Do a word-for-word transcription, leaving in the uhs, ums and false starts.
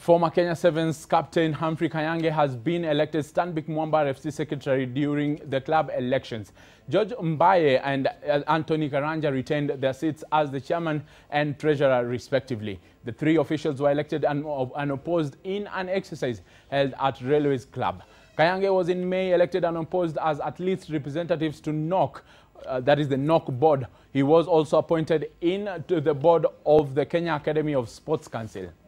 Former Kenya Sevens captain Humphrey Kayange has been elected Stanbic Mwamba R F C secretary during the club elections. George Mbaye and Anthony Karanja retained their seats as the chairman and treasurer respectively. The three officials were elected and unopposed in an exercise held at Railways Club. Kayange was in May elected unopposed as athletes representatives to N O C, uh, that is the N O C board. He was also appointed in to the board of the Kenya Academy of Sports Council.